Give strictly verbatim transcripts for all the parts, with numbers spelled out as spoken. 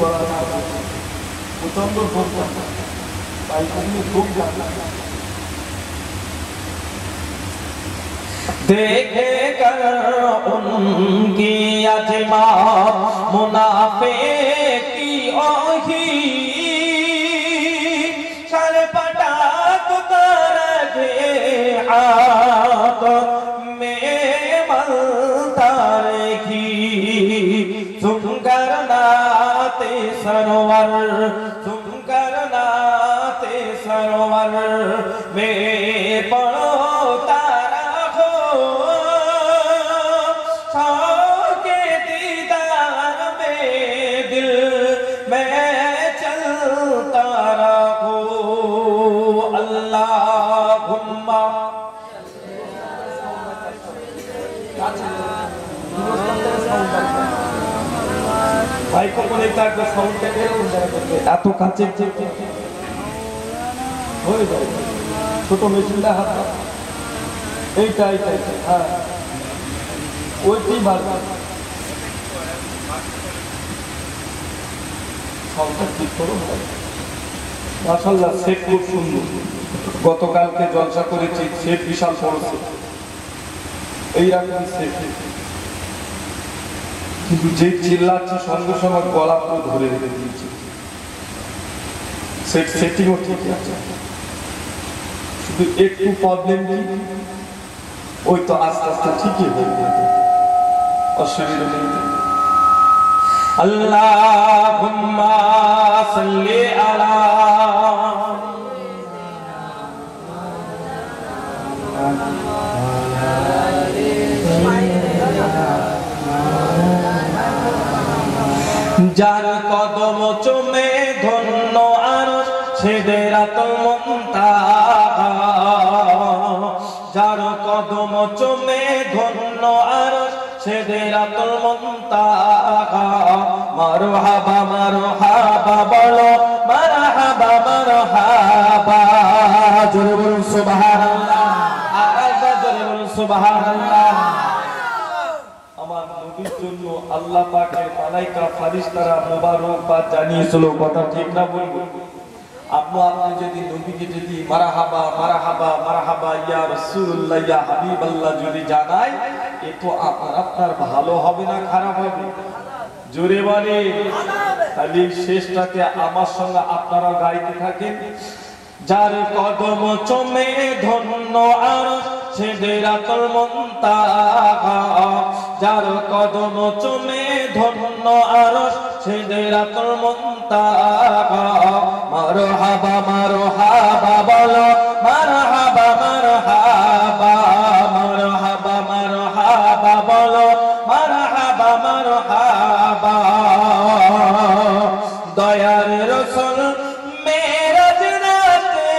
করা প্রচন্ড ভোগ ভোগ देखे कर उनकी अजमा मुनाफे की ओही सर पटाक कर हाथ में मलतार की तुम करनाते सरोवर तुम करनाते सरोवर में पड़ो এত কাছে হয়ে যায় ছোট মেশিনটা হাত এইটা এইটা হ্যাঁ ওইটি ভালো সবটা ঠিক করো মাশাআল্লাহ সেট খুব সুন্দর গতকালকে জলসা করেছি সেট বিশাল পড়ছে এইরকম সেট কিন্তু যে চিল্লাচ্ছে সঙ্গে সঙ্গে গলা পুরো ধরে রেখে দিয়েছে সেট সেটিংও ঠিক আছে শুধু একটু প্রবলেম নেই ওই তো আস্তে আস্তে ঠিকই হয়ে যাবে অসুবিধা নেই আল্লাহুম্মা সাল্লি আলা যার কদম চুমে ধন্য আরশ সিদরাতুল মুনতাহা যার কদম চুমে ধন্য আরশ সিদরাতুল মুনতাহা মারহাবা মারহাবা বলো মারহাবা মারহাবা জোরে বলুন সুবহানাল্লাহ আরেকবার জোরে বলুন সুবহানাল্লাহ আমার নবীর জন্য আল্লাহ পাকের মালায়েকা ফেরেশতারা মোবারকবাদ জানিয়েছিল কথা ঠিক না বলবো আপনি আপনি যদি নবীকে যদি মারহাবা মারহাবা মারহাবা ইয়া রাসূলুল্লাহ ইয়া হাবিবাল্লাহ যদি জানায় এ তো আপনার আপনার ভালো হবে না খারাপ হবে জোরে বলে তাহলে শেষটাকে আমার সঙ্গে আপনারা গাইতে থাকেন যার কদম চুমে ধন্য আরশ সিদরাতুল মুনতাহা যার কদম চুমে ধন্য আরশ সিদরাতুল মুনতাহা মারহাবা মারহাবা বলো মারহাবা মারহাবা মারহাবা মারহাবা বলো মারহাবা মারহাবা দয়ার রাসূল মেরাজ রাতে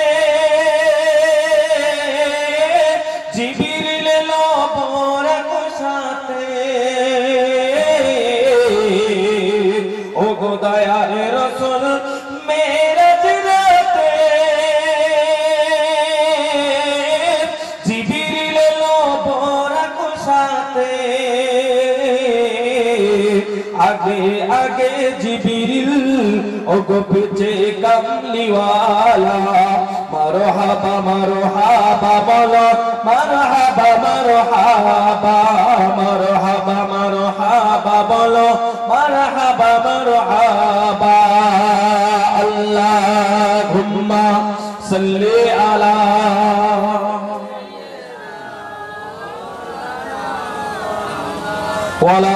জিবরিল এলো বোরাক সাথে ও গো দয়ার রাসূল মেরাজ রাতে জিবরিল এলো বোরাক সাথে आगे आगे जिब्रील ओ गो पीछे कमली वाला मरहबा मरहबा बोलो मरहबा मरहबा मरहबा मरहबा बोलो मरहबा मरहबा अल्लाहुम्मा सल्ली अला वाला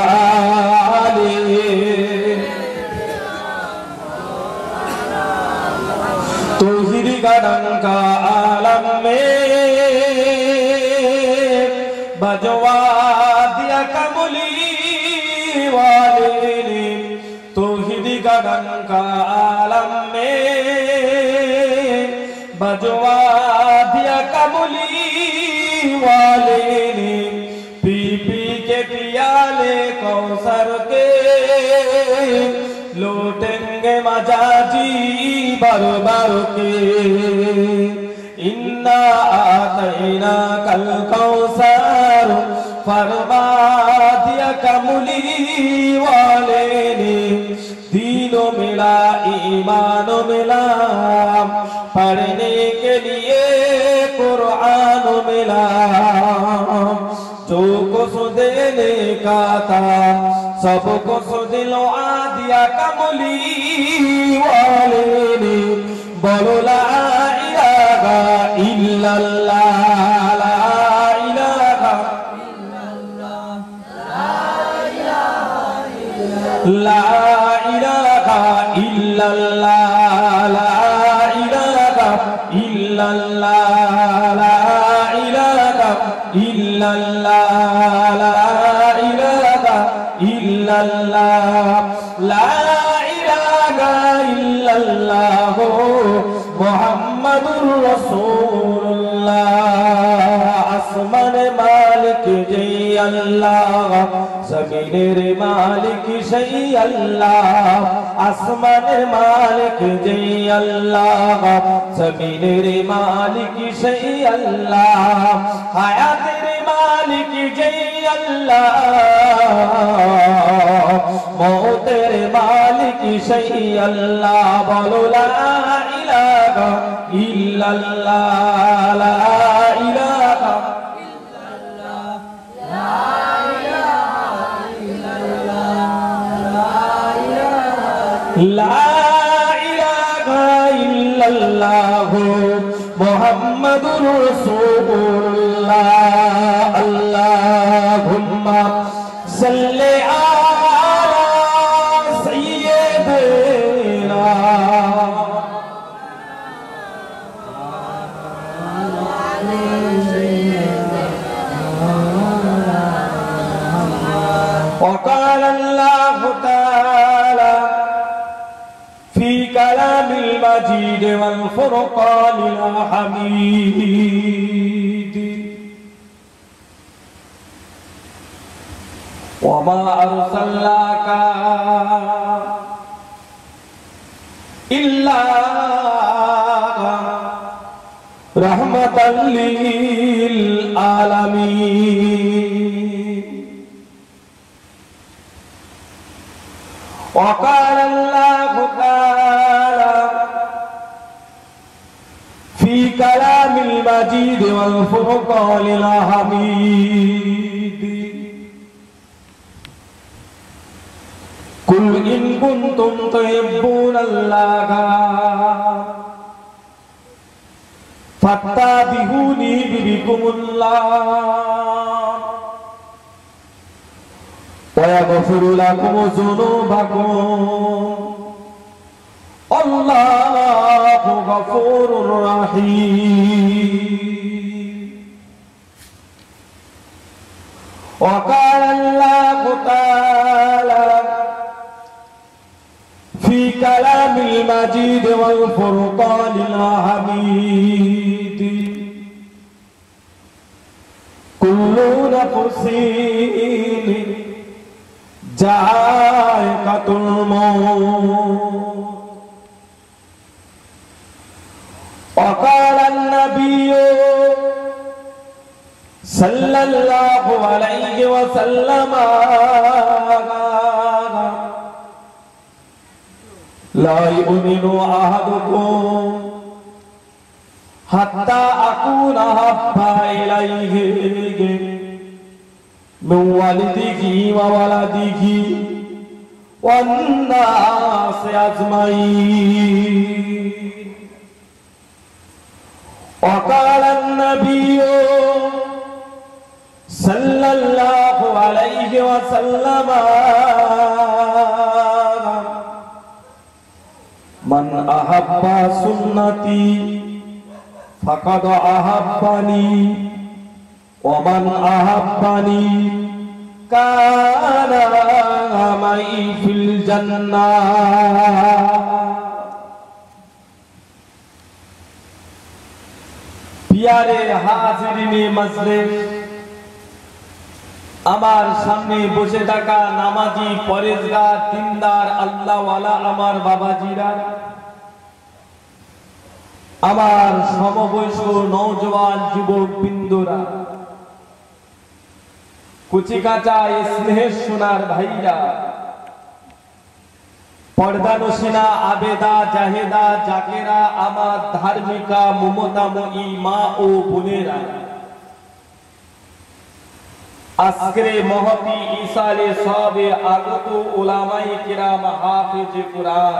तौहीद का आलम में बजवा दिया कमली वाले ने तौहीद का आलम में बजवा दिया कमली वाले ने पी पी के पियाले कौसर के लौटेंगे मजाजी बार बार के इन्ना आतैना कल कौसर फरमा दिया कमली वाले ने दी मिला ईमान मिला पढ़ने के लिए कुरान मिला जो कुछ देने का था सब कुछ दिलवा दिया कमली वाले ने बोलो ला इलाहा इल्लल्लाह ला इलाहा ला इलाहा इल्लल्लाह ला इलाहा इल्लल्लाह ला इलाहा इल्लल्लाह ला इलाहा इल्लल्लाह ला इलाहा इल्लल्लाह मुहम्मदुर रसूलुल्लाह आसमान मालिक जय अल्लाह ज़मीनेर मालिक जय अल्लाह आसमान मालिक जय अल्लाह ज़मीनेर मालिक जय अल्लाह हयातेर मालिक जय अल्लाह मौतेर मालिक जय अल्लाह बोलो ला इलाहा इल्लल्लाह ला इलाहा ला इलाहा इल्लल्लाह मुहम्मदुर रसूलुल्लाह अल्लाहुम्मा सल्ली अला सय्यिदिना وقال الله تعالى في كلام المجيد والفرقان الحميد وما أرسلناك إلا رحمة للعالمين وقال الله تعالى في كلام المجيد والفرقان الحميد قل إن كنتم تحبون الله فاتبعوني يحببكم الله ويغفر لكم ذنوبكم الله غفور رحيم وقال الله تعالى في كلام المجيد والفرقان الحميد كل نفس ذائقة الموت وقال النبي صلى الله عليه وسلم لا يؤمن أحدكم حتى أكون أحب إليه من والده وولده والناس أجمعين وقال النبي صلى الله عليه وسلم من أحب سنتي فقد أحبني ومن أحبني كان معي في الجنة प्यारे हाजिरिने मजलिस আমার সামনে বসে থাকা নামাজি পরেজগার দিনদার আল্লাহওয়ালা আমার বাবাজিরা আমার সমবয়স্ক নওজোয়ান যুবক বিন্দুরা কুচি কাঁচা স্নেহের সোনার ভাইরা পর্দানসীনা আবেদা জাহেদা জাকেরা আমার ধার্মিকা মমতাময়ী মা ও বোনেরা, আজকের মহতি ইসালে সবে আগত উলামায়ে কিরাম হাফেজে কোরআন,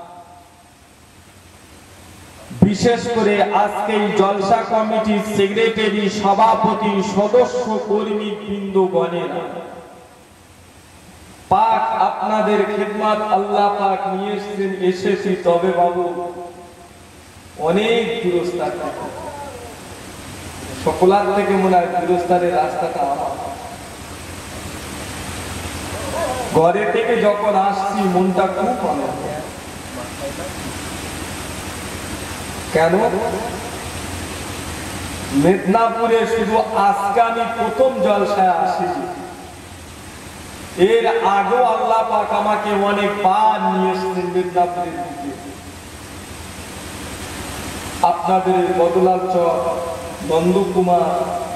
বিশেষ করে আজকে জলসা কমিটির সেক্রেটারি সভাপতি সদস্য কর্মী বৃন্দগণেরা, পাক আপনাদের খিদমত আল্লাহ পাক নিয়ে এসেছেন, এসেছি তবে বাবু অনেক দূরস্থান সকলার থেকে মনে হয় দূরস্থানের রাস্তাটা আমার। ঘরে থেকে যখন আসছি মনটা খুব ভালো। কেন? মেদিনীপুরে শুধু আজকে আমি প্রথম জলসায় আসি, এর আগেও আল্লাহ পাক আমাকে অনেকবার নিয়ে এসেছেন মেদিনীপুরের দিকে। আপনাদের বদলাল চক, নন্দকুমার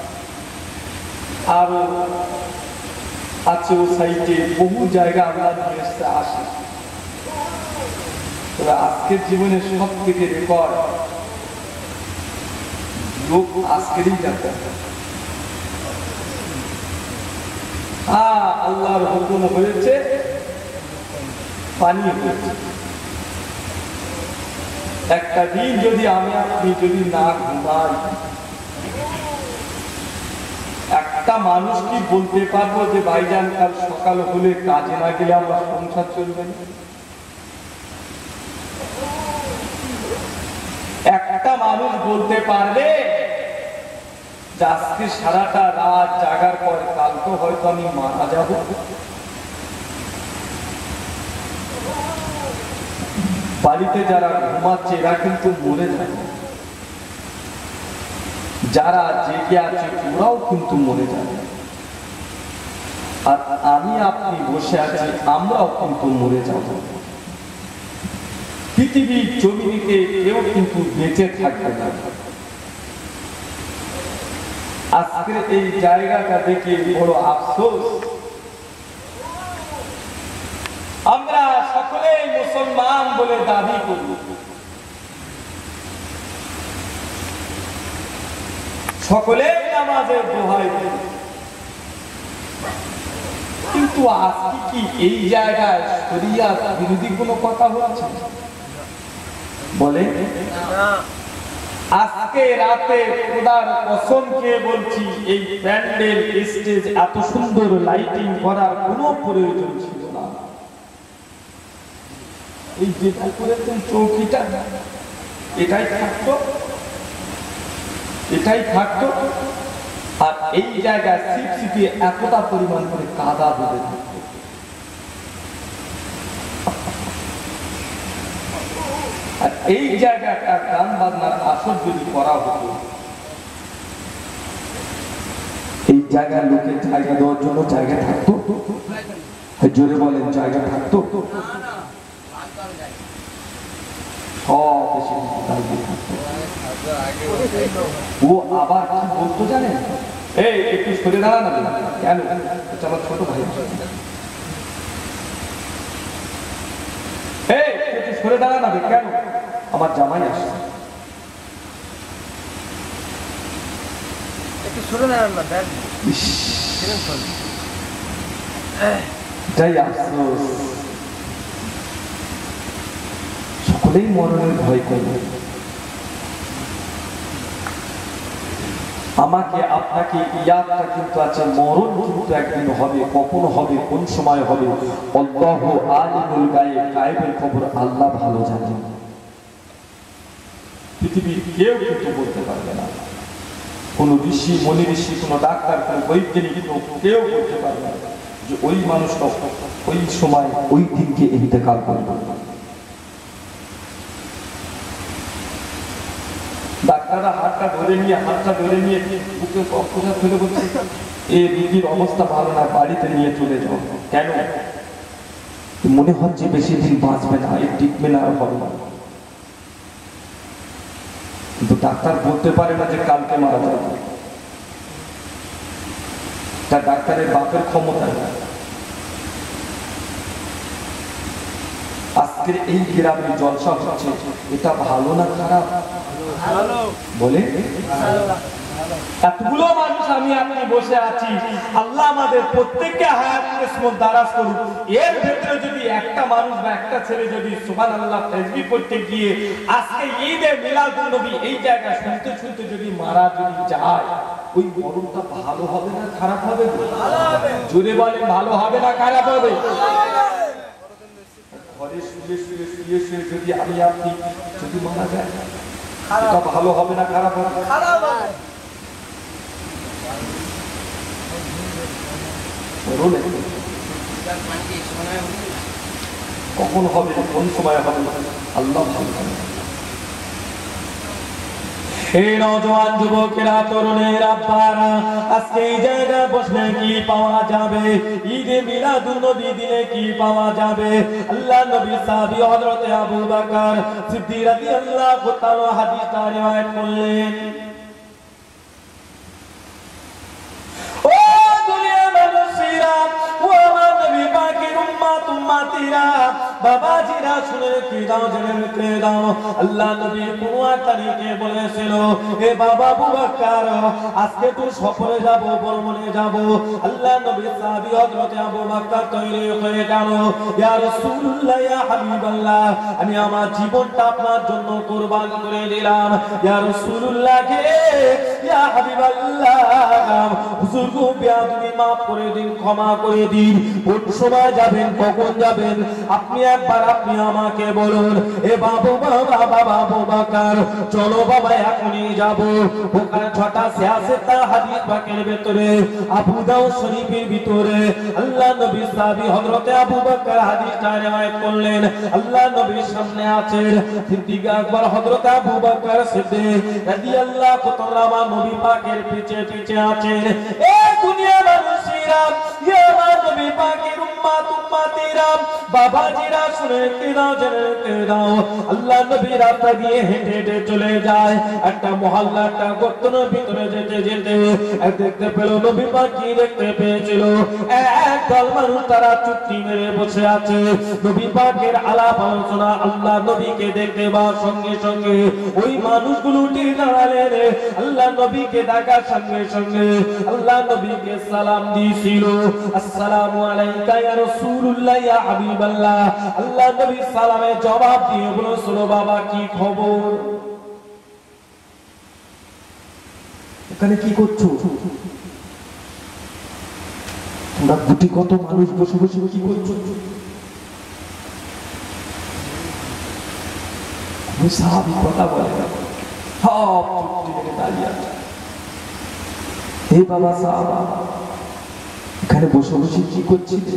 আরো আছে ও সাইডে বহু জায়গা আমরা নিয়ে এসে আসি। তবে আজকের জীবনে সব থেকে রেকর্ড লোক আজকেরই যাবে। হ্যাঁ, আল্লাহর হুকুম হয়েছে, পানি হয়েছে। একটা দিন যদি আমি আপনি যদি না ঘুমাই, একটা মানুষ কি বলতে পারবো যে ভাইজান কাল সকাল হলে কাজে না গেলে আমরা সংসার চলবে না? একটা মানুষ বলতে পারবে যে আজকে সারাটা রাত জাগার পর কাল তো হয়তো আমি মারা যাব? বাড়িতে যারা ঘুমাচ্ছে এরা কিন্তু মরে যাবে, যারা জেগে আছে ওরাও কিন্তু মরে যাবে, আর আমি আপনি বসে আছি আমরাও কিন্তু মরে যাব। পৃথিবীর জমিতে কেউ কিন্তু বেঁচে থাকবে না। আজকের এই জায়গাটা দেখে বড় আফসোস। আমরা সকলেই মুসলমান বলে দাবি করি, সকলেই নামাজের দোহাই দেয়, কিন্তু আজকে কি এই জায়গায় শরিয়াত বিরোধী কোনো কথা হচ্ছে? বলে আজকে রাতে খোদার কসম খেয়ে বলছি, এই প্যান্ডেল স্টেজ এত সুন্দর লাইটিং করার কোনো প্রয়োজন ছিল না। এই যেটা করেছেন চৌকিটা, এটাই থাকতো, এটাই থাকতো, আর এই জায়গায় সিট সিটিয়ে এতটা পরিমাণ করে কাদা বেঁধে থাকতো। আর এই জায়গাটা গান বাজনার আসর যদি করা হতো, এই জায়গায় লোকের জায়গা দেওয়ার জন্য জায়গা থাকতো? জোরে বলেন, জায়গা থাকতো? সব এসে থাকতো। ও আবার কি বলতো জানেন? এই একটু সরে দাঁড়ান না। কেন? এটা আমার ছোট ভাই। এই একটু সরে দাঁড়ান না। কেন? আমার জামাই আসছে। একটু সরে দাঁড়ান না। দেখ এটাই আফসোস, সকলেই মরণের ভয় করে। আমাকে আপনাকে ইয়াদটা কিন্তু আছে, মরণ কিন্তু একদিন হবে। কখন হবে, কোন সময় হবে, আল্লাহু আলিমুল গায়ব, গায়বের খবর আল্লাহ ভালো জানেন। পৃথিবীর কেউ কিন্তু বলতে পারবে না, কোন ঋষি, মনি ঋষি, কোন ডাক্তার, কোন বৈজ্ঞানিক কেউ বলতে পারবে না যে ওই মানুষটা ওই সময় ওই দিনকে ইন্তেকাল করবে। ডাক্তাররা হাতটা ধরে নিয়ে হাতটা ধরে নিয়ে বুকে অক্ষরা ফেলে বলছে, এই রোগীর অবস্থা ভালো না, বাড়িতে নিয়ে চলে যাও। কেন? মনে হচ্ছে বেশি দিন বাঁচবে না, এই ট্রিটমেন্ট আর হবে না। কিন্তু ডাক্তার বলতে পারে না যে কালকে মারা যাবে। তার ডাক্তারের বাপের ক্ষমতা। আজকের এই গ্রামে জলসা হচ্ছে, এটা ভালো না খারাপ? বলে এতগুলো মানুষ আমি আপনি বসে আছি, আল্লাহ আমাদের প্রত্যেককে হায়াত কিসমত দারাজ করুন। এর ভেতরে যদি একটা মানুষ বা একটা ছেলে যদি সুবহানাল্লাহ তাসবিহ করতে গিয়ে আজকে ঈদে মিলাদুন নবী এই জায়গায় শুনতে শুনতে যদি মারা যদি যায়, ওই মরণটা ভালো হবে না খারাপ হবে? ভালো হবে। জোরে বলেন, ভালো হবে না খারাপ হবে? ঘরে শুয়ে শুয়ে শুয়ে শুয়ে যদি আমি আপনি যদি মারা যায়, এটা ভালো হবে না খারাপ হবে? খারাপ হবে। কখন হবে, কোন সময় হবে, আল্লাহ ভালো জানেন। হে নওজোয়ান যুবকেরা, তরুণের আব্বারা, আজকে এই জায়গায় বসলে কি পাওয়া যাবে? ঈদে মিলাদুন নবী দিলে কি পাওয়া যাবে? আল্লাহ নবী সাহাবী হযরত আবু বকর সিদ্দিক রাদিয়াল্লাহু তাআলা হাদিসটা রিওয়ায়াত করলেন। ও দুনিয়ার মানুষেরা, ও আমার নবী পাকের উম্মত উম্মতিরা, বাবাজিরা শুনে কি দাও, জেনে রেখে দাও। আল্লাহ নবী কোন তারিখে বলেছিল, হে বাবা আবু বকর, আজকে তুই সফরে যাব, ভ্রমণে যাব। আল্লাহ নবী সাহাবী হযরত আবু বকর তৈরি হয়ে গেল, ইয়া রাসূলুল্লাহ, ইয়া হাবিবাল্লাহ, আমি আমার জীবনটা আপনার জন্য কুরবান করে দিলাম। ইয়া রাসূলুল্লাহ কে, ইয়া হাবিবাল্লাহ, হুজুর গো বেয়াদবি মাফ করে দিন, ক্ষমা করে দিন। কোন সময় যাবেন, কখন যাবেন, আপনি একবার আপনি আমাকে বলুন। এ বাবু বাবা বাবা আবু বকর, চলো বাবা এখনই যাব। বুখারী ছটা ছিয়াশিটা হাদিস পাকের ভিতরে, আবু দাউদ শরীফের ভিতরে আল্লাহ নবী সাহাবী হযরত আবু বকর হাদিসটা রিওয়ায়াত করলেন। আল্লাহ নবীর সামনে আছেন সিদ্দিক আকবর হযরত আবু বকর সিদ্দিক রাদিয়াল্লাহু তাআলা, নবী পাকের পিছে পিছে আছেন। এ দুনিয়ার মানুষেরা, ইয়া আমার নবী পাকের উম্মত উম্মতিরা, বাবাজিরা শুনে কি দাও, জেনে কি দাও। আল্লাহ নবী রাস্তা দিয়ে হেঁটে হেঁটে চলে যায়, একটা মহল্লা, একটা গর্তের ভিতরে যেতে যেতে দেখতে পেল, নবী পাক কি দেখতে পেয়েছিল, এক দল মানুষ তারা চুক্তি মেরে বসে আছে। নবী পাকের আলাপ আলোচনা, আল্লাহ নবীকে দেখতে পাওয়ার সঙ্গে সঙ্গে ওই মানুষগুলো উঠে দাঁড়ালেন। আল্লাহ নবীকে ডাকার সঙ্গে সঙ্গে আল্লাহ নবীকে সালাম দিয়েছিল, আসসালামু আলাইকা ইয়া রাসূলুল্লাহ, ইয়া হাবিবাল্লাহ। আল্লাহ নবী সালামের জবাব দিয়ে বলেছিল, বাবা কি খবর, এখানে কি করছো? তোমরা গুটি কত মানুষ বসে বসে কি করছো? সাহাবী কথা বলে না, সব চুপটি মেরে দাঁড়িয়ে আছে। হে বাবা সাহাবা, এখানে বসে বসে কি করছিস?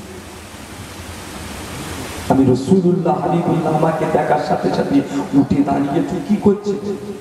আমি রাসূলুল্লাহ হাবিবুল্লাহ, আমাকে দেখার সাথে সাথে উঠে দাঁড়িয়ে তুই কি করছিস?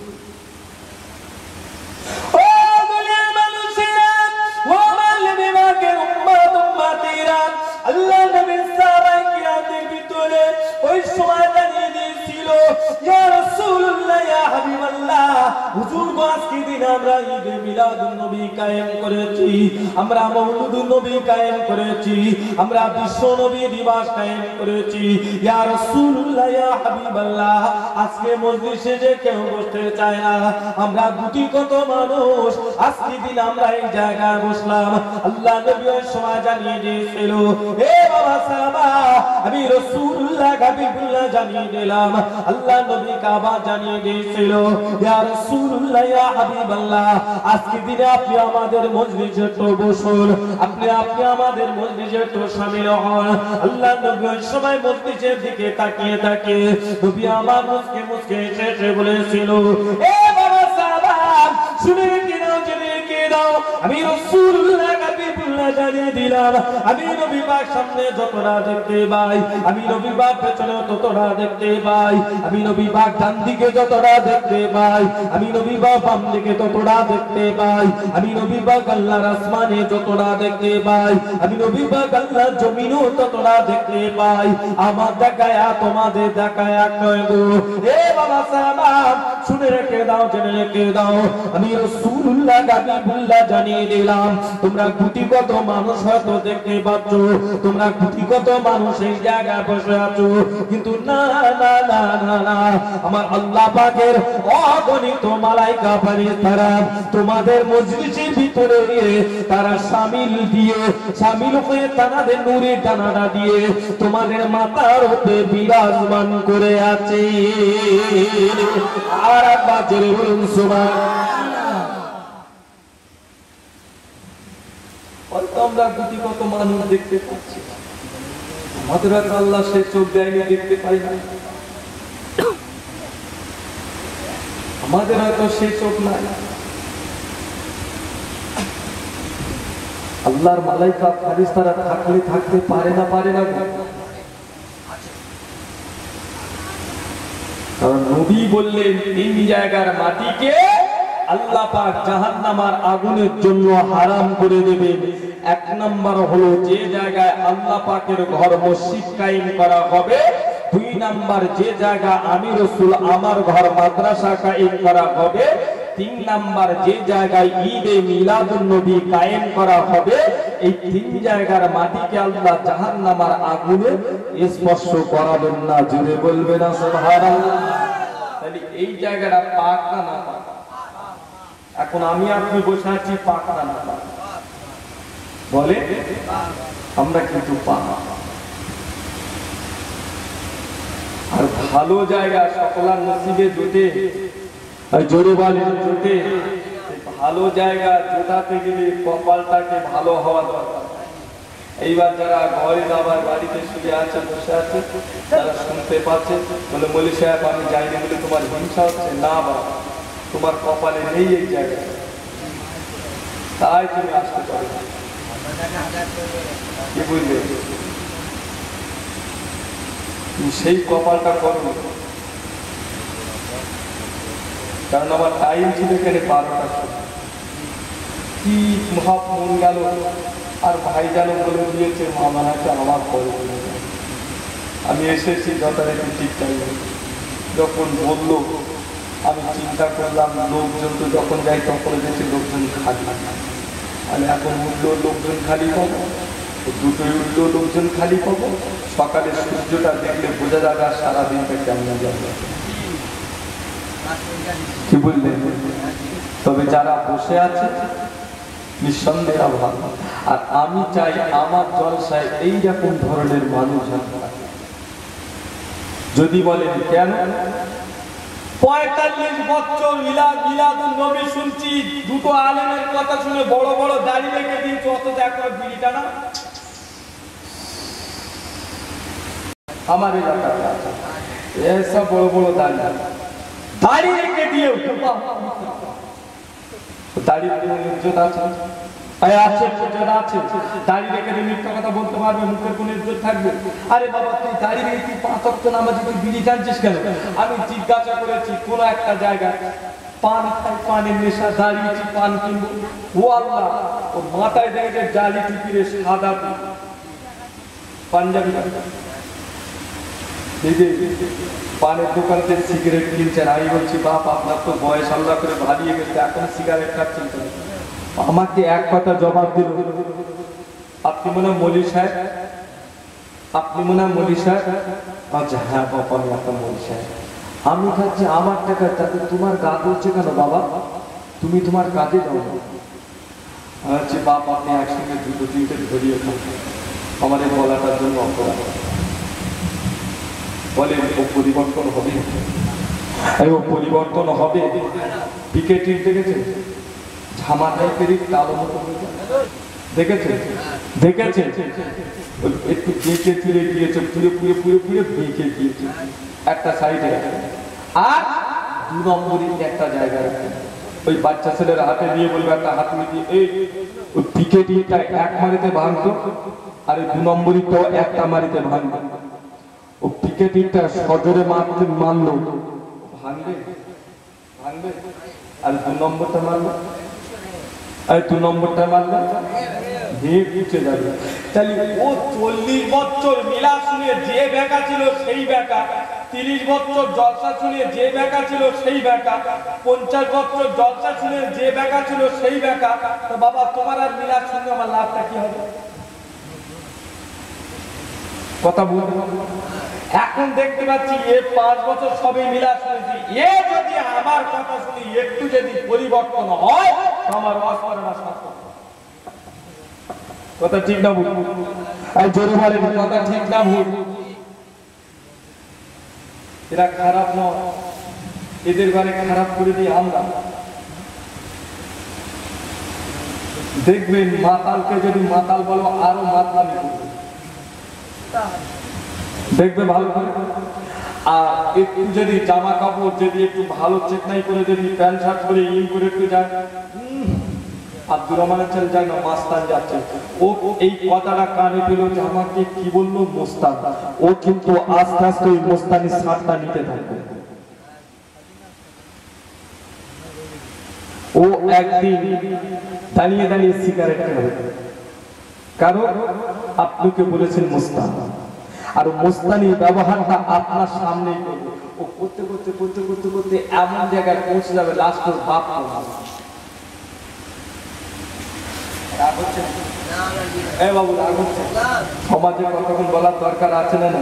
আল্লাহ নবী সাহাবায়ে কিরামের ভিতরে ওই সময় দাঁড়িয়ে দিয়েছিল, ইয়া রাসূলুল্লাহ, ইয়া হাবিবাল্লাহ, হুজুর গো আজকে দিন আমরা ঈদে মিলাদুন নবী কায়েম করেছি, আমরা মওলুদুন নবী কায়েম করেছি, আমরা বিশ্ব নবী দিবস কায়েম করেছি। ইয়া রাসূলুল্লাহ, ইয়া হাবিবাল্লাহ, আজকে মজলিসে যে কেউ বসতে চায় না, আমরা গুটি কত মানুষ আজকে দিন আমরা এই জায়গায় বসলাম। আল্লাহ নবী ওই সময় জানিয়ে দিয়েছিল, হে বাবা সাহাবা, আমি রাসূলুল্লাহ হাবিবুল্লাহ জানিয়ে দিলাম। আল্লাহ নবী কাবা জানিয়ে দিয়েছিল, ইয়া রাসূলুল্লাহ, ইয়া হাবিবাল্লাহ, আজকে দিনে আপনি আমাদের মজলিসে তো বসুন, আপনি আপনি আমাদের মজলিসে তো শামিল হন। আল্লাহ নবী ওই সময় মজলিসের দিকে তাকিয়ে তাকে নবী আমার মুসকে মুসকে এসে বলেছিল, এ বাবা সাহাবা, শুনে কি নাও, জেনে কি নাও, আমি রাসূলুল্লাহ হাবিবুল্লাহ জানিয়ে দিলাম, আমি নবী পাক সামনে যতটা দেখতে পাই, আমি নবী পাক পেছনে ততটা দেখতে পাই, আমি নবী পাক ডান দিকে যতটা দেখতে পাই, আমি নবী পাক বাম দিকে ততটা দেখতে পাই, আমি নবী পাক আল্লাহর আসমানে যতটা দেখতে পাই, আমি নবী পাক আল্লাহর জমিনেও ততটা দেখতে পাই। আমার দেখায়া তোমাদের দেখায় এক নয় গো। এ বাবা সাহাবা, শুনে রেখে দাও, জেনে রেখে দাও, আমি রাসূলুল্লাহ হাবিবুল্লাহ জানিয়ে দিলাম, তোমরা গুটিগত মানুষ হয়তো দেখতে পাচ্ছ, তোমরা গুটিগত মানুষ এই জায়গায় বসে আছো, কিন্তু না না না না না, আমার আল্লাহ পাকের অগণিত মালাইকা ফেরেশতারা তোমাদের মজলিসের ভিতরে তারা শামিল দিয়ে শামিল হয়ে তাদের নূরের ডানাটা দিয়ে তোমাদের মাথার উপরে বিরাজমান করে আছে। আর বাজরে বলুন সুবহানাল্লাহ। হয়তো আমরা গুটিগত মানুষ দেখতে পাচ্ছি, আমাদের আল্লাহ সেই চোখ দেয়নি, দেখতে পাই না, আমাদের হয়তো সেই চোখ নাই। আল্লাহর মালাইকা ফেরেশতারা থাকলে থাকতে পারে না, পারে না, কারণ নবী বললেন তিন জায়গার মাটিকে আল্লাহ পাক জাহান্নামের আগুনের জন্য হারাম করে দেবেন। এক নম্বর হলো যে জায়গায় আল্লাহ পাকের ঘর মসজিদ কায়েম করা হবে, দুই নাম্বার যে জায়গা আমি রাসূল আমার ঘর মাদ্রাসা কায়েম করা হবে, তিন নাম্বার যে জায়গায় ঈদে মিলাদুন নবী কায়েম করা হবে, এই তিন জায়গার মাটিকে আল্লাহ জাহান্নামের আগুনে স্পর্শ করাবেন না। জোরে বলবেন না সুবহানাল্লাহ। তাহলে এই জায়গাটা পাক না না পাক? এখন আমি আপনি বসে আছি, পাক না না পাক বলে? আমরা কিন্তু পাক। আর ভালো জায়গা সকলার নসিবে জোটে, জোরে বলেন জোটে। ভালো জায়গা জোটাতে গেলে কপালটাকে ভালো হওয়া দরকার। এইবার যারা ঘরে আবার বাড়িতে শুয়ে আছে, বসে আছে, তারা শুনতে পাচ্ছে, বলে মৌলী সাহেব আমি যাইনি বলে তোমার হিংসা হচ্ছে? না বাবা, তোমার কপালে নেই এই জায়গা, তাই তুমি আসতে পারো। কি বুঝলে? সেই কপালটা করো, কারণ আমার টাইম ছিল এখানে বারোটার সময়, কি মহা মন গেল, আর ভাই যেন বলে দিয়েছে মামানাকে আমার পরে। আমি এসেছি যথারীতি ঠিকঠাক। যখন বললো আমি চিন্তা করলাম, লোকজন তো যখন যাই তখন দেখছি লোকজন খালি, আমি এখন উঠলো লোকজন খালি পাবো, দুটোই উঠলো লোকজন খালি পাবো। সকালে সূর্যটা দেখলে বোঝা যাবে আর সারাদিনটা কেমন যাবে। কি বললেন? তবে যারা বসে আছে নিঃসন্দেহে ভালো। আর আমি চাই আমার জলসায় এইরকম ধরনের মানুষ। যদি বলেন কেন? পঁয়তাল্লিশ বছর মিলাদ মিলাদুন নবী শুনছি, দুটো আলেমের কথা শুনে বড় বড় দাড়ি রেখে দিয়েছে, অথচ একবার বিড়িটা না আমার এলাকাতে আছে, এসব বড় বড় দাড়ি দাড়ি রেখে দিয়ে দাড়ির কোনো ইজ্জত আছে? আছে, আছে। দাড়ি রেখে দিয়ে মিথ্যা কথা বলতে পারবে, মুখের কোনো ইজ্জত থাকবে? আরে বাবা, তুই দাড়ি রেখে তুই পাঁচ ওয়াক্ত নামাজ তুই বিড়ি টানছিস কেন? আমি জিজ্ঞাসা করেছি কোন একটা জায়গায় পান খাই, পানের নেশা, দাঁড়িয়েছি পান কিনবো, ও আল্লাহ, ও মাথায় দেখে জালি টুপিরে সাদা পাঞ্জাবি, পানের দোকান থেকে সিগারেট কিনছেন। আমি বলছি বাপ, আপনার তো বয়স আল্লাহ করে ভালিয়ে গেছে, এখন সিগারেট খাচ্ছেন। আমাকে এক কথা জবাব দিল, আপনি মনে হয় মৌলী সাহেব? আপনি মনে হয় মৌলী সাহেব? আচ্ছা হ্যাঁ বাবা, আমি একটা মৌলী সাহেব। আমি খাচ্ছি আমার টাকা, তাতে তোমার গা তুলছে কেন বাবা? তুমি তোমার কাজে যাও। আচ্ছা বাপ, আপনি একসঙ্গে দুটো তিনটে ধরিয়ে খান, আমার এই বলাটার জন্য অপরাধ। বলেন ও পরিবর্তন হবে? ও পরিবর্তন হবে। পিকেটিং দেখেছে, ঝামা টাইপের কালো মতো দেখেছে, দেখেছে একটু বেঁকে ফিরে গিয়েছে, পুরে পুরে পুরে পুরে বেঁকে গিয়েছে একটা সাইডে, আর দু নম্বরই একটা জায়গায় ওই বাচ্চা ছেলের হাতে দিয়ে বলবে একটা হাতুড়ি দিয়ে, এই ওই পিকেটিংটা এক মারিতে ভাঙতো, আর এই দু নম্বরীটাও একটা মারিতে ভাঙতো। ও পিকেটিংটা সজোরে মারতে মারলো, ভাঙবে ভাঙবে, আর দু নম্বরটা মারলো, আর দু নম্বরটা মারলো ভেঙে উঠে যাবে। তাহলে ও চল্লিশ বছর মিলা শুনে যে বেকা ছিল সেই বেকা তিরিশ বছর জলসা শুনে যে বেকা ছিল সেই বেকা, পঞ্চাশ বছর জলসা শুনে যে বেকা ছিল সেই বেকা। তো বাবা তোমার আর মিলাদ শুনে আমার লাভটা কি হবে? কথা বলতে এখন দেখতে পাচ্ছি এ পাঁচ বছর সবে মিলাদ শুনেছি, এ যদি আমার কথা শুনি একটু যদি পরিবর্তন হয় আমার ওয়াজ করার সাথে কথা ঠিক না ভুল? আর জোরে বলেন কথা ঠিক না ভুল? এরা খারাপ নয়, এদের ঘরে খারাপ করে দিই আমরা। দেখবেন মাতালকে যদি মাতাল বলো আরো মাতালি করবে, দেখবে ভালো করে। আর একটু যদি জামা কাপড় যদি একটু ভালো চেকনাই করে যদি প্যান্ট শার্ট করে ইন করে একটু যায়, আব্দুর রহমানের ছেলে যায় না মাস্তান যাচ্ছে, ও এই কথাটা কানে পেল যে আমাকে কি বললো মোস্তান, ও কিন্তু আস্তে আস্তে ওই মোস্তানি সাতটা নিতে থাকবে। ও একদিন দাঁড়িয়ে দাঁড়িয়ে সিগারেট খাবে, কারণ আপনাকে বলেছেন মোস্তান, আর মোস্তানি ব্যবহারটা আপনার সামনেই করবে। ও করতে করতে করতে করতে করতে এমন জায়গায় পৌঁছে যাবে লাস্ট ওর বাপ সমাজে কতক্ষণ বলার দরকার আছে না?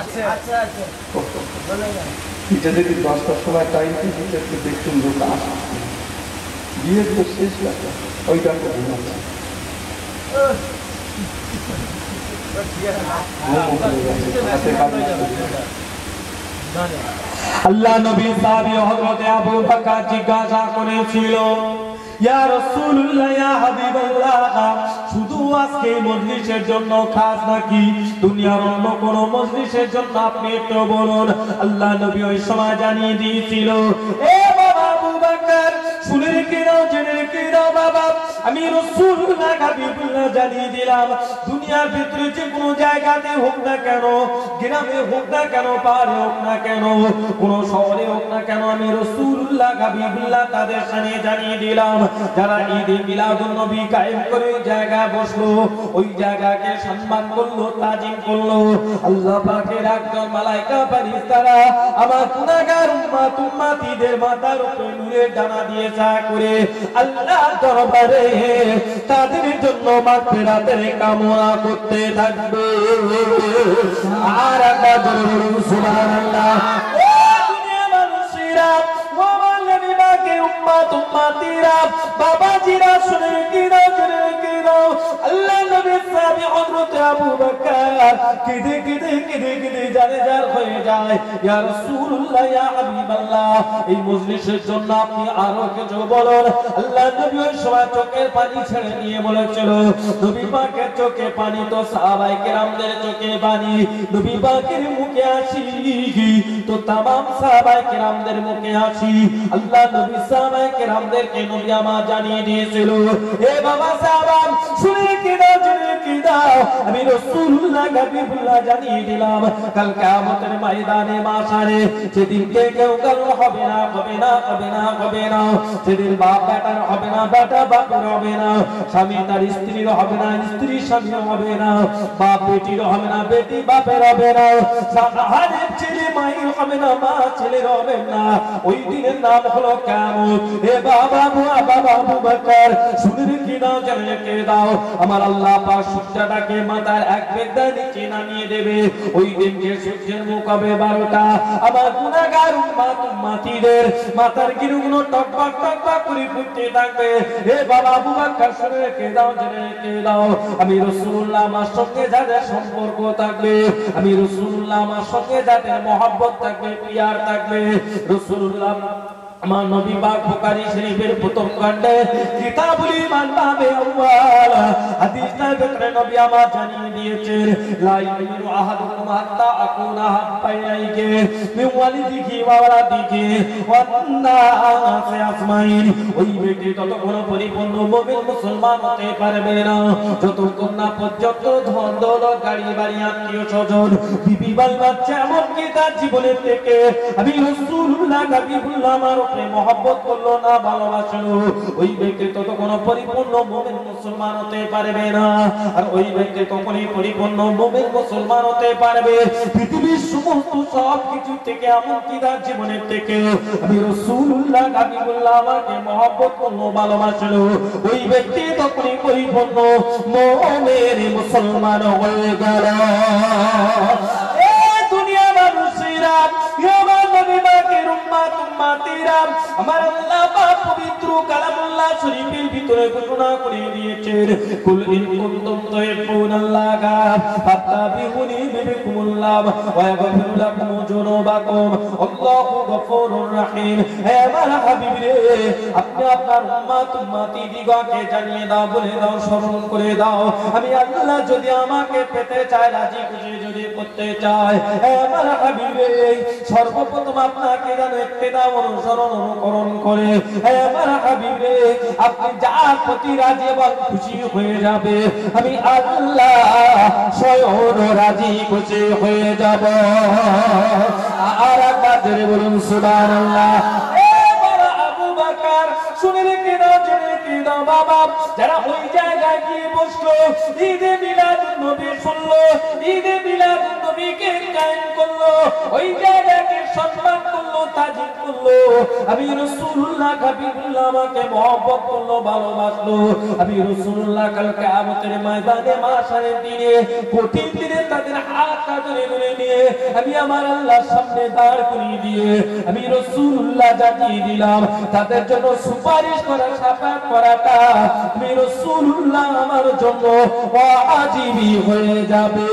এটা যদি দশটার সময় টাইম একটু দেখুন লোক আসে, বিয়ে তো শেষ লাগে ওই টাকা ঘুমাচ্ছে। আল্লাহ নবী সাহাবী হযরত আবু বকর জিজ্ঞাসা করেছিল, ইয়া রাসূলুল্লাহ ইয়া হাবিবাল্লাহ, শুধু আজকে মজলিসের জন্য খাস নাকি দুনিয়ার অন্য কোন মজলিসের জন্য আপনি একটু বলুন। আল্লাহ নবী ওই সময় জানিয়ে দিয়েছিল, এ বাবা আবু বকর শুনে রেখে নাও, জেনে রেখে নাও বাবা, আমি রাসূলুল্লাহ হাবিবুল্লাহ জানিয়ে দিলাম, দুনিয়ার ভিতরে যে কোনো জায়গাতে হোক না কেন, গ্রামে হোক না কেন, পাহাড়ে হোক না কেন, কোন শহরে হোক না কেন, আমি রাসূলুল্লাহ হাবিবুল্লাহ তাদের সামনে জানিয়ে দিলাম, যারা ঈদে মিলাদুন নবী কায়েম করে জায়গায় বসলো, ওই জায়গাকে সম্মান করলো, তাজিম করলো, আল্লাহ পাকের একজন মালায়েকা ফেরেশতারা আমার গুনাহগার উম্মত উম্মতিদের মাথার উপরে নূরের ডানা দিয়ে ছায়া করে আল্লাহ দরবারে তাদের জন্য মাগফিরাতের কামনা করতে থাকবে। আর একটা জোরে বলুন সুবহানাল্লাহ। ও দুনিয়ার মানুষেরা, ও আমার নবী পাকের উম্মত উম্মতিরা, বাবাজিরা শুনে কি নাও, শুনে কি নাও, আল্লাহ নবীর সাহাবী হযরত আবু বকর কেঁদে কেঁদে কেঁদে কেঁদে জানে জার হয়ে যায়, ইয়া রাসূলুল্লাহ ইয়া হাবিবাল্লাহ, এই মজলিসের জন্য আপনি আরো কিছু বলুন। আল্লাহ নবী ওই সময় চোখের পানি ছেড়ে নিয়ে বলেছিল, নবী পাকের চোখে পানি তো সাহাবায়ে কেরামদের চোখে পানি, নবী পাকের মুখে হাসি তো তামাম সাহাবায়ে কেরামদের মুখে হাসি। আল্লাহ নবী সাহাবায়ে কেরামদেরকে নবী আমার জানিয়ে দিয়েছিল, হে বাবা সাহাবা শুনে কি দাও, শুনে কি দাও, আমি রাসূলুল্লাহ হাবিবুল্লাহ জানিয়ে দিলাম, কাল কিয়ামতের ময়দানে মাশারে সেদিনকে কেউ কাল হবে না, হবে না, হবে না, হবে না, সেদিন বাপ বেটার হবে না, বেটা বাপের হবে না, স্বামী তার স্ত্রীর হবে না, স্ত্রী স্বামীর হবে না, বাপ বেটির হবে না, বেটি বাপের হবে না, সাহারের ছেলে মায়ের হবে না, মা ছেলের হবে না, ওই দিনের নাম হলো কিয়ামত। হে বাবা বাবা আবু বকর শুনে রেখে দাও, জেনে রেখে দাও, আমার আল্লাহ পাক সূর্যটাকে মাথার এক বেগদা নিচে নামিয়ে দেবে, ওই দিনকে সূর্যের মুখ হবে বারোটা, আমার গুনাহগার উম্মত উম্মতিদের মাথার গিরুগুলো টকটক টকটক করে ফুটতে থাকবে। হে বাবা আবু বকর শুনে রেখে দাও, জেনে রেখে দাও, আমি রাসূলুল্লাহ আমার সঙ্গে যাদের সম্পর্ক থাকবে, আমি রাসূলুল্লাহ আমার সঙ্গে যাদের মহব্বত থাকবে, পিয়ার থাকবে, রাসূলুল্লাহ আমার নবী পাক বুখারী শরীফের প্রথম খণ্ডে কিতাবুল ঈমান বাবে আউয়াল হাদিস নাযিলে নবী আমার জানিয়ে দিয়েছেন, লা ইউমিনু আহাদুকুম হাত্তা আকুনা হাব্বাইনাইহি মিন ওয়ালিদিহি ওয়া ওয়ালাদিহি ওয়ান নাসি আজমাইন, ওই ব্যক্তি ততক্ষণ পরিপূর্ণ মুমিন মুসলমান হতে পারবে না যতক্ষণ না পর্যন্ত ধন দৌলত গাড়ি বাড়ি আত্মীয় স্বজন বিবি বাল বাচ্চা এমনকি তার জীবনের থেকে আমি রাসূলুল্লাহ হাবিবুল্লাহ আমার মহব্বত করলো না, ভালোবাসলো, ওই ব্যক্তি ততক্ষণ পরিপূর্ণ মুমিন মুসলমান হতে পারবে না। আর ওই ব্যক্তি তখনই পরিপূর্ণ মুমিন মুসলমান হতে পারবে। পৃথিবীর সমস্ত সব কিছু থেকে এমনকি তার জীবনের থেকে আমি রাসূলুল্লাহ হাবিবুল্লাহ আমাকে মহব্বত করলো, ভালোবাসলো, ওই ব্যক্তি তখনই পরিপূর্ণ মুমিন মুসলমান হয়ে গেল। এই দুনিয়া মানুষেরা আমার নবী পাকের উম্মত উম্মতিরা আমার আল্লাহ পাক পবিত্র কালামুল্লাহ শরীফের ভিতরে ঘোষণা করে দিয়েছেন, কুল ইন কুনতুম তুহিব্বুনাল্লাহা ফাত্তাবিউনি ইউহিব্বুকুমুল্লাহ ওয়া ইয়াগফির লাকুম যুনুবাকুম আল্লাহু গফুরুর রহিম। হে আমার হাবিব রে, আপনি আপনার উম্মত উম্মতি দিগকে জানিয়ে দাও, বলে দাও, স্মরণ করে দাও, আমি আল্লাহ যদি আমাকে পেতে চায়, রাজি খুশি যদি করতে চায়, হে আমার হাবিব রে, সর্বপ্রথম আপনাকে যেন ইত্তেদা অনুসরণ অনুকরণ করে, হে আমার হাবিব রে, আপনি যার প্রতি রাজি এবং খুশি হয়ে যাবে, আমি আল্লাহ স্বয়ং রাজি খুশি হয়ে যাব। আর একবার জোরে বলুন সুবহানাল্লাহ। আবু বকর শুনে রেখে দাও, জেনে রেখে দাও বাবা, যারা ওই জায়গায় গিয়ে বসলো, ঈদে মিলাদুন নবী শুনলো, ঈদে মিলাদুন নবীকে কায়েম করলো, ওই জায়গাকে সম্মান করলো, তাজিম করলো, আমি রাসূলুল্লাহ হাবিবুল্লাহ আমাকে মহব্বত করলো, ভালোবাসলো, আমি রাসূলুল্লাহ কাল কিয়ামতের ময়দানে মাশারের দিনে কঠিন দিনে তাদের হাতটা ধরে ধরে নিয়ে আমি আমার আল্লাহর সামনে দাঁড় করিয়ে দিয়ে আমি রাসূলুল্লাহ জানিয়ে দিলাম, তাদের জন্য সুপারিশ করা, শাফাআত করাটা আমি রাসূলুল্লাহ আমার জন্য ওয়াজিবই হয়ে যাবে।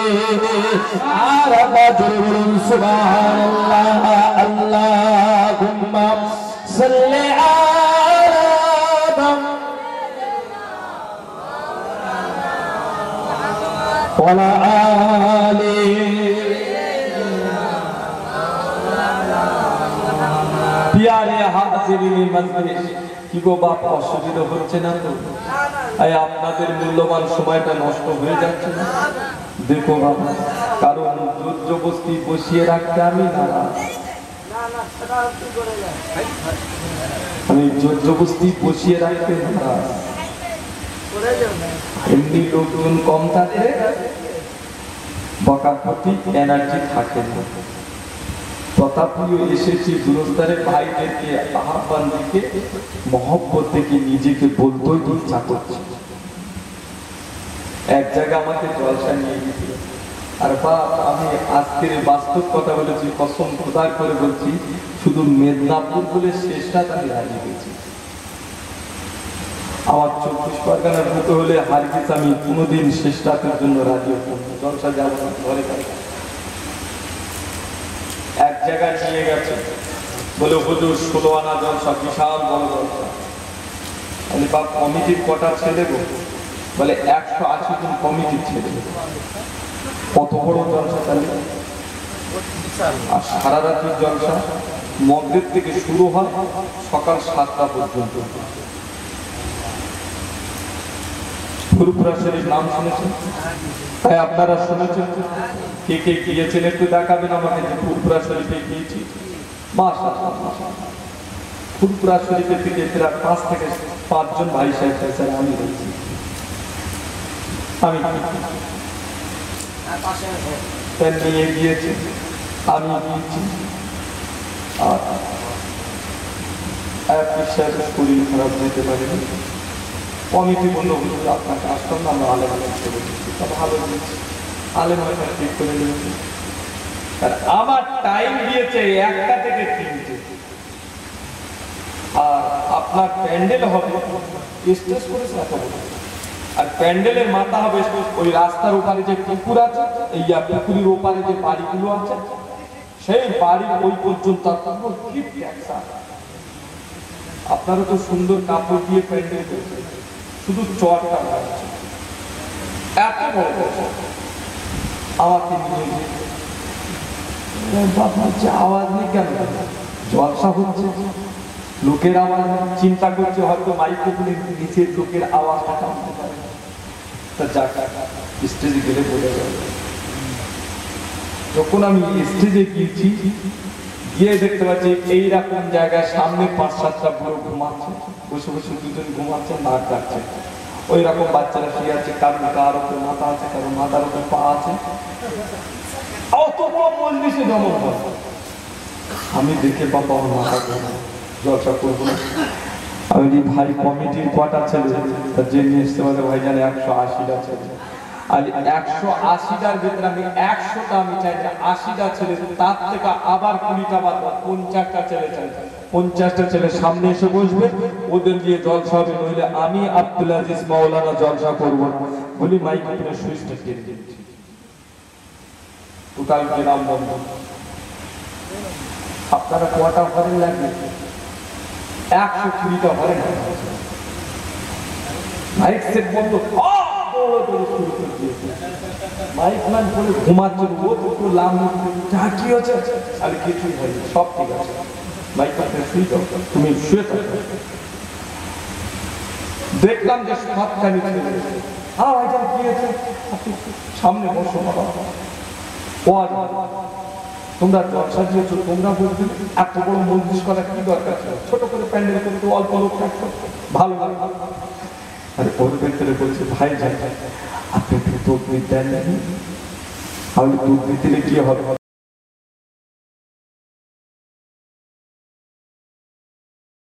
আর আল্লাহ জোরে বলুন সুবহানাল্লাহ। আল্লাহুম্মা সাল্লি আলা ওয়া আলি প্যারে হাজিরিন মজলিস। কি গো বাপ, অসুবিধা হচ্ছে না তো? এই আপনাদের মূল্যবান সময়টা নষ্ট হয়ে যাচ্ছে না? দেখো বাবা, কারণ জোরজবস্তি বসিয়ে রাখতে আমি না, আমি জোরজবস্তি বসিয়ে রাখতে না। এমনি লোকজন কম থাকলে বকাবকি এনার্জি থাকে না। তথাপিও এসেছি দুরস্তারে ভাইদেরকে আহ্বান দিকে মহব্বত থেকে নিজেকে বলতেই ইচ্ছা করছে। এক জায়গা আমাকে জলসা নিয়ে গেছিল, আর বাপ আমি আজকের বাস্তব কথা বলেছি, কসম খোদার করে বলছি, শুধু মেদিনীপুর বলে শেষটা আমি রাজি হয়েছি। আমার চব্বিশ পরগনার বুকে হলে হারগিজ আমি কোনোদিন শেষ রাতের জন্য রাজি হতাম, জলসা যাব না, ঘরে থাকতাম। এক জায়গায় নিয়ে গেছে, বলে হুজুর ষোলো আনা জলসা, বিশাল বড় জলসা। আমি বাপ কমিটির কটা ছেলে গো, বলে একশো আশি জন কমিটির ছেলে। কত বড় জলসা তাহলে! আর সারা রাত্রির জলসা, মগরিব থেকে শুরু হয় সকাল সাতটা পর্যন্ত। ফুরফুরা শরীফ নাম শুনেছেন? তাই আপনারা শুনেছেন? কে কে গিয়েছেন একটু দেখাবেন আমাকে যে ফুরফুরা শরীফে গিয়েছি। মাশাআল্লাহ, ফুরফুরা শরীফের দিকে প্রায় পাঁচ থেকে পাঁচজন ভাই সাহেব এসেছেন, আমি বলছি আমি নিয়ে গিয়েছি, আমি গিয়েছি। আর এক সাহেবের শরীর খারাপ যেতে পারেনি, কমিটি বললো হুজুর আপনাকে আসতাম না, আমরা আলেম আলেম করে দিচ্ছি, তা ভালো দিচ্ছি, আলেম হয়তো ঠিক করে দিয়েছি। আর আমার টাইম দিয়েছে একটা থেকে তিনটে, আর আপনার প্যান্ডেল হবে স্টেজ করেছে এত বড়, আর প্যান্ডেলের মাথা হবে ওই রাস্তার ওপারে যে পুকুর আছে, এই পুকুরের ওপারে যে বাড়িগুলো আছে, সেই বাড়ির ওই পর্যন্ত আপনারা তো সুন্দর কাপড় দিয়ে প্যান্ডেল করেছে, শুধু চটটা লাগছে এত বড়। আমাকে নিয়ে যে আওয়াজ নেই কেন, জলসা হচ্ছে, লোকের আওয়াজ, চিন্তা করছে হয়তো মাইক্রোফোনের নিচে লোকের আওয়াজটা টানতে পারে, তা যাক স্টেজে গেলে বোঝা যাবে। যখন আমি স্টেজে গিয়েছি, গিয়ে দেখতে পাচ্ছি এইরকম জায়গায় সামনে পাঁচ সাতটা বুড়ো ঘুমাচ্ছে, বসে বসে দুজন ঘুমাচ্ছে, নাক ডাকছে, ওই রকম বাচ্চারা শুয়ে আছে, কারোর গার উপর মাথা আছে, কারোর মাথার উপর পা আছে, অত বড় মজলিসে জমা হয়। আমি দেখে বাবা আমার মাথা ঘোরে, জলসা করবো না। আমি বলি ভাই কমিটির কটা ছেলে, তা যে নিয়ে এসতে পারে ভাই জানে একশো আশিটা ছেলে, আর একশো আশিটার ভিতরে আমি একশোটা আমি চাই যে আশিটা ছেলে, তার থেকে আবার কুড়িটা বাদ পঞ্চাশটা ছেলে চাই, পঞ্চাশটা ছেলে সামনে এসে বসবে, ওদের দিয়ে জলসা হবে, নইলে আমি আব্দুল আজিজ মাওলানা জলসা করবো। বলি মাইক উপরে সুইচটা কেটে দিচ্ছি, টোটাল গ্রাম বন্ধ। আপনারা কটা ঘরে লাগবে? একশো কুড়িটা ঘরে মাইক সেট বন্ধ, মাইক ম্যান বলে ঘুমাচ্ছে, ও তো লাভ যা কি হচ্ছে আর কিছুই হয়, সব ঠিক আছে, মাইক ম্যান শুই যাও, তুমি শুয়ে থাকো। দেখলাম যে সাতখানি ছেলে, হ্যাঁ ভাইজান কি হয়েছে, সামনে বসো বাবা, তোমরা জলসা দিয়েছো, তোমরা বলবে এত বড় মজলিস করা কি দরকার ছিল, ছোট করে প্যান্ডেল করতে অল্প লোক থাকতো ভালো ভালো। আরে ওর ভেতরে বলছে ভাই যাই আপনি দুধ দেন, আমি দুধ দিতে কি হবে?